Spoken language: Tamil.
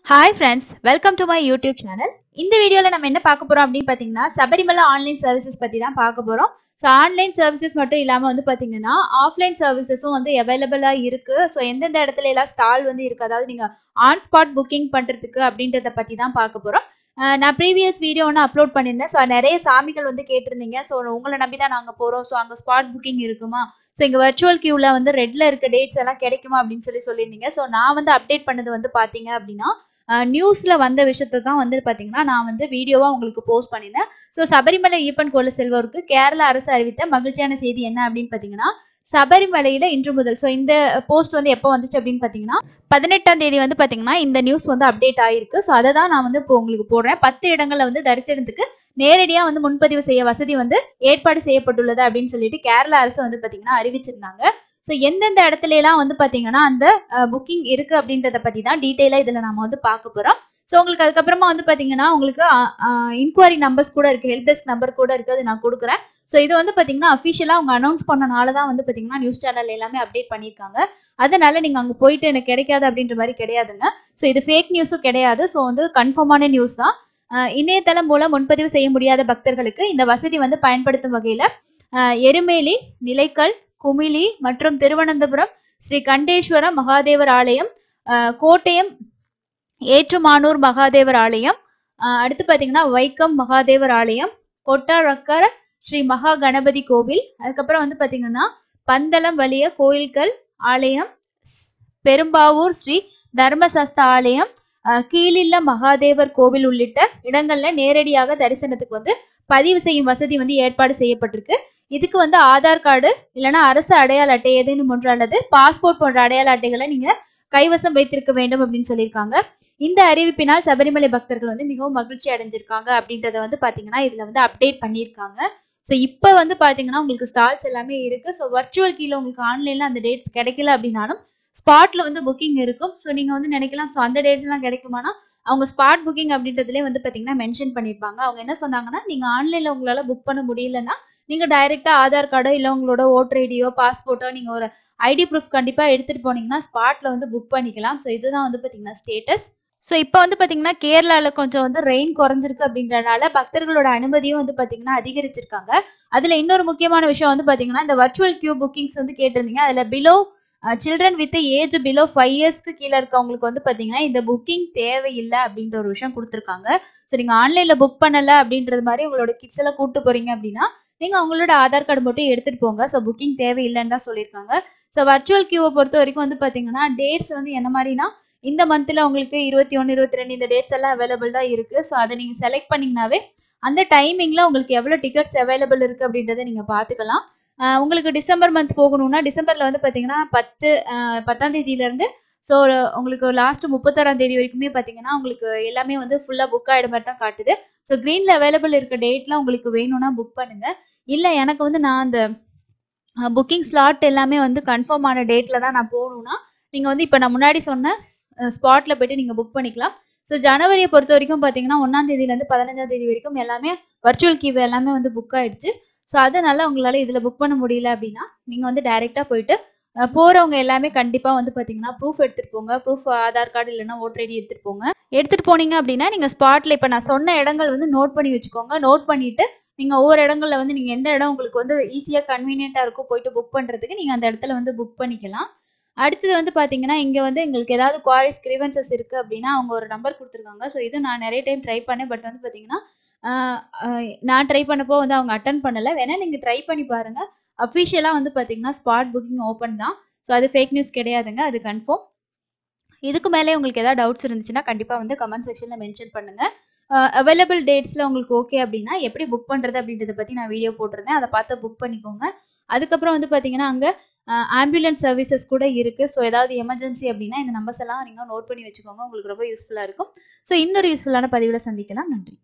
Hi friends, welcome to my YouTube channel. இந்த வீடியோல நம்ம என்ன பார்க்க போறோம் அப்படினு பாத்தீங்கன்னா சபரிமலை ஆன்லைன் சர்வீசஸ் பத்தி தான் பார்க்க போறோம். சோ ஆன்லைன் சர்வீசஸ் மட்டும் இல்லாம வந்து பாத்தீங்கன்னா ஆஃப்லைன் சர்வீசஸும் வந்து அவேலபிளா இருக்கு. சோ எந்தெந்த இடத்துல எல்லாம் ஸ்டால் வந்து இருக்கு, அதாவது நீங்க ஆன் ஸ்பாட் புக்கிங் பண்றதுக்கு அப்படின்றத பத்தி தான் பார்க்க போறோம். நான் ப்ரீவியஸ் வீடியோ ஒன்று அப்லோட் பண்ணியிருந்தேன். ஸோ நிறைய சாமிகள் வந்து கேட்டிருந்தீங்க. ஸோ உங்களை நம்பி தான் நாங்கள் போகிறோம். ஸோ அங்கே ஸ்பாட் புக்கிங் இருக்குமா, ஸோ இங்கே வர்ச்சுவல் கியூவில் வந்து ரெட்டில் இருக்க டேட்ஸ் எல்லாம் கிடைக்குமா அப்படின்னு சொல்லியிருந்தீங்க. ஸோ நான் வந்து அப்டேட் பண்ணது வந்து பார்த்தீங்க அப்படின்னா நியூஸில் வந்த விஷயத்தை தான் வந்து பார்த்தீங்கன்னா நான் வந்து வீடியோவாக உங்களுக்கு போஸ்ட் பண்ணியிருந்தேன். ஸோ சபரிமலை ஈப்பன் கோல செல்வோருக்கு கேரள அரசு அறிவித்த மகிழ்ச்சியான செய்தி என்ன அப்படின்னு பார்த்தீங்கன்னா, சபரிமலையில இன்று முதல், ஸோ இந்த போஸ்ட் வந்து எப்போ வந்துச்சு அப்படின்னு பார்த்தீங்கன்னா 18ஆம் தேதி வந்து பார்த்தீங்கன்னா இந்த நியூஸ் வந்து அப்டேட் ஆயிருக்கு. ஸோ அதை தான் நான் வந்து இப்போ உங்களுக்கு போடுறேன். 10 இடங்கள்ல வந்து தரிசனத்துக்கு நேரடியாக வந்து முன்பதிவு செய்ய வசதி வந்து ஏற்பாடு செய்யப்பட்டுள்ளது அப்படின்னு சொல்லிட்டு கேரள அரசு வந்து பார்த்தீங்கன்னா அறிவிச்சிருந்தாங்க. ஸோ எந்தெந்த இடத்துல எல்லாம் வந்து பார்த்தீங்கன்னா அந்த புக்கிங் இருக்கு அப்படின்றத பத்தி தான் டீட்டெயிலாக இதில் நம்ம வந்து பார்க்க போறோம். ஸோ உங்களுக்கு அதுக்கப்புறமா வந்து பார்த்தீங்கன்னா உங்களுக்கு இன்கொயரி நம்பர்ஸ் கூட இருக்கு, ஹெல்ப் டெஸ்க் நம்பர் கூட இருக்கு, அது நான் கொடுக்குறேன். ஸோ இது வந்து பார்த்தீங்கன்னா அஃபிஷியலாக அவங்க அனௌன்ஸ் பண்ணனால தான் வந்து பார்த்தீங்கன்னா நியூஸ் சேனல் எல்லாமே அப்டேட் பண்ணியிருக்காங்க. அதனால நீங்கள் அங்கே போயிட்டு எனக்கு கிடைக்காது அப்படின்ற மாதிரி கிடையாதுங்க. ஸோ இது ஃபேக் நியூஸும் கிடையாது. ஸோ வந்து கன்ஃபார்மான நியூஸ் தான். இணையதளம் மூலம் முன்பதிவு செய்ய முடியாத பக்தர்களுக்கு இந்த வசதி வந்து பயன்படுத்தும் வகையில் எருமேலி, நிலைக்கல், குமிளி மற்றும் திருவனந்தபுரம் ஸ்ரீ கண்டேஸ்வர மகாதேவர் ஆலயம், கோட்டயம் ஏற்றுமானூர் மகாதேவர் ஆலயம், அடுத்து பார்த்தீங்கன்னா வைக்கம் மகாதேவர் ஆலயம், கொட்டாரக்கர ஸ்ரீ மகா கணபதி கோவில், அதுக்கப்புறம் வந்து பார்த்தீங்கன்னா பந்தளம் வலிய கோயில்கள் ஆலயம், பெரும்பாவூர் ஸ்ரீ தர்மசஸ்தா ஆலயம், கீழில்ல மகாதேவர் கோவில் உள்ளிட்ட இடங்கள்ல நேரடியாக தரிசனத்துக்கு வந்து பதிவு செய்யும் வசதி வந்து ஏற்பாடு செய்யப்பட்டிருக்கு. இதுக்கு வந்து ஆதார் கார்டு இல்லைன்னா அரசு அடையாள அட்டை ஏதேனும் ஒன்று அல்லது பாஸ்போர்ட் போன்ற அடையாள அட்டைகளை நீங்க கைவசம் வைத்திருக்க வேண்டும் அப்படின்னு சொல்லியிருக்காங்க. இந்த அறிவிப்பினால் சபரிமலை பக்தர்கள் வந்து மிகவும் மகிழ்ச்சி அடைஞ்சிருக்காங்க அப்படின்றத வந்து பாத்தீங்கன்னா இதுல வந்து அப்டேட் பண்ணியிருக்காங்க. ஸோ இப்போ வந்து பாத்தீங்கன்னா உங்களுக்கு ஸ்டால்ஸ் எல்லாமே இருக்கு. ஸோ வர்ச்சுவல் கீழே உங்களுக்கு ஆன்லைன்ல அந்த டேட்ஸ் கிடைக்கல அப்படின்னாலும் ஸ்பாட்ல வந்து புக்கிங் இருக்கும். ஸோ நீங்க வந்து நினைக்கலாம் ஸோ அந்த டேட்ஸ் எல்லாம் கிடைக்குமானா அவங்க ஸ்பாட் புக்கிங் அப்படின்றதுலேயே வந்து பாத்தீங்கன்னா மென்ஷன் பண்ணியிருப்பாங்க. அவங்க என்ன சொன்னாங்கன்னா, நீங்க ஆன்லைன்ல உங்களால புக் பண்ண முடியலன்னா நீங்க டைரக்டா ஆதார் கார்டோ இல்லை உங்களோட ஓட்டர் ஐடியோ பாஸ்போர்ட்டோ நீங்க ஒரு ஐடி ப்ரூஃப் கண்டிப்பா எடுத்துட்டு போனீங்கன்னா ஸ்பாட்ல வந்து புக் பண்ணிக்கலாம். ஸோ இதுதான் வந்து பாத்தீங்கன்னா ஸ்டேட்டஸ். ஸோ இப்போ வந்து பார்த்தீங்கன்னா கேரளாவில் கொஞ்சம் வந்து ரெயின் குறைஞ்சிருக்கு அப்படின்றனால பக்தர்களோட அனுமதியும் வந்து பார்த்தீங்கன்னா அதிகரிச்சிருக்காங்க. அதில் இன்னொரு முக்கியமான விஷயம் வந்து பார்த்தீங்கன்னா இந்த வர்ச்சுவல் கியூ புக்கிங்ஸ் வந்து கேட்டிருந்தீங்க. அதில் below children with age below 5 இயர்ஸ்க்கு கீழே இருக்கவங்களுக்கு வந்து பார்த்தீங்கன்னா இந்த புக்கிங் தேவையில்லை அப்படின்ற ஒரு விஷயம் கொடுத்துருக்காங்க. ஸோ நீங்கள் ஆன்லைனில் புக் பண்ணலை அப்படின்றது மாதிரி உங்களோட கிட்ஸ் எல்லாம் கூப்பிட்டு போறீங்க அப்படின்னா நீங்கள் அவங்களோட ஆதார் கார்டு மட்டும் எடுத்துகிட்டு போங்க. ஸோ புக்கிங் தேவையில்லைன்னு தான் சொல்லியிருக்காங்க. ஸோ வர்ச்சுவல் கியூவை பொறுத்த வரைக்கும் வந்து பார்த்தீங்கன்னா டேட்ஸ் வந்து என்ன மாதிரினா இந்த மந்த்ல உங்களுக்கு 21, 22 இந்த டேட்ஸ் எல்லாம் அவைலபிள் தான் இருக்கு. ஸோ அதை நீங்க செலக்ட் பண்ணீங்கன்னாவே அந்த டைமிங்ல உங்களுக்கு எவ்வளவு டிக்கெட்ஸ் அவைலபிள் இருக்கு அப்படின்றத நீங்க பாத்துக்கலாம். உங்களுக்கு டிசம்பர் மந்த் போகணும்னா டிசம்பர்ல வந்து பாத்தீங்கன்னா 10ஆம் தேதியில இருந்து ஸோ உங்களுக்கு லாஸ்ட் 31ஆம் தேதி வரைக்குமே பாத்தீங்கன்னா உங்களுக்கு எல்லாமே வந்து ஃபுல்லா புக் ஆயிட மாதிரி தான் காட்டுது. ஸோ கிரீன்ல அவைலபிள் இருக்க டேட்லாம் உங்களுக்கு வேணும்னா புக் பண்ணுங்க. இல்ல எனக்கு வந்து நான் அந்த புக்கிங் ஸ்லாட் எல்லாமே வந்து கன்ஃபார்ம் ஆன டேட்ல தான் நான் போகணும்னா நீங்க வந்து இப்போ நான் முன்னாடி சொன்ன ஸ்பாட்ல போயிட்டு நீங்க புக் பண்ணிக்கலாம். ஸோ ஜனவரியை பொறுத்த வரைக்கும் பார்த்தீங்கன்னா 1ஆம் தேதியிலேருந்து 15ஆம் தேதி வரைக்கும் எல்லாமே வர்ச்சுவல் கியூ எல்லாமே வந்து புக் ஆயிடுச்சு. ஸோ அதனால உங்களால் இதில் புக் பண்ண முடியல அப்படின்னா நீங்கள் வந்து டைரெக்டாக போயிட்டு போகிறவங்க எல்லாமே கண்டிப்பாக வந்து பார்த்தீங்கன்னா ப்ரூஃப் எடுத்துகிட்டு போங்க. ப்ரூஃப் ஆதார் கார்டு இல்லைன்னா ஓட்டர் ஐடி எடுத்துகிட்டு போங்க. எடுத்துகிட்டு போனீங்க அப்படின்னா நீங்கள் ஸ்பாட்டில் இப்போ நான் சொன்ன இடங்கள் வந்து நோட் பண்ணி வச்சுக்கோங்க. நோட் பண்ணிவிட்டு நீங்கள் ஒவ்வொரு இடங்களில் வந்து நீங்கள் எந்த இடம் உங்களுக்கு வந்து ஈஸியாக கன்வீனியண்ட்டாக இருக்கும் போயிட்டு புக் பண்ணுறதுக்கு நீங்கள் அந்த இடத்துல வந்து புக் பண்ணிக்கலாம். அடுத்தது வந்து பார்த்தீங்கன்னா இங்கே வந்து எங்களுக்கு ஏதாவது குவாரிஸ் கிரீவன்சஸ் இருக்குது அப்படின்னா அவங்க ஒரு நம்பர் கொடுத்துருக்காங்க. ஸோ இது நான் நிறைய டைம் ட்ரை பண்ணேன். பட் வந்து பார்த்தீங்கன்னா நான் ட்ரை பண்ணப்போ வந்து அவங்க அட்டன் பண்ணலை. வேணா நீங்கள் ட்ரை பண்ணி பாருங்கள். அஃபிஷியலாக வந்து பார்த்தீங்கன்னா ஸ்பாட் புக்கிங் ஓப்பன் தான். ஸோ அது ஃபேக் நியூஸ் கிடையாதுங்க, அது கன்ஃபார்ம். இதுக்கு மேலே உங்களுக்கு ஏதாவது டவுட்ஸ் இருந்துச்சுன்னா கண்டிப்பாக வந்து கமெண்ட் செக்ஷனில் மென்ஷன் பண்ணுங்கள். அவைலபிள் டேட்ஸில் உங்களுக்கு ஓகே அப்படின்னா எப்படி புக் பண்ணுறது அப்படின்றத பற்றி நான் வீடியோ போட்டிருந்தேன். அதை பார்த்து புக் பண்ணிக்கோங்க. அதுக்கப்புறம் வந்து பார்த்தீங்கன்னா அங்கே ஆம்புலன்ஸ் சர்வீசஸ் கூட இருக்குது. ஸோ ஏதாவது எமர்ஜென்சி அப்படின்னா இந்த நம்பர்ஸ் எல்லாம் நீங்கள் நோட் பண்ணி வச்சுக்கோங்க. உங்களுக்கு ரொம்ப யூஸ்ஃபுல்லாக இருக்கும். ஸோ இன்னொரு யூஸ்ஃபுல்லான பதிவில் சந்திக்கலாம். நன்றி.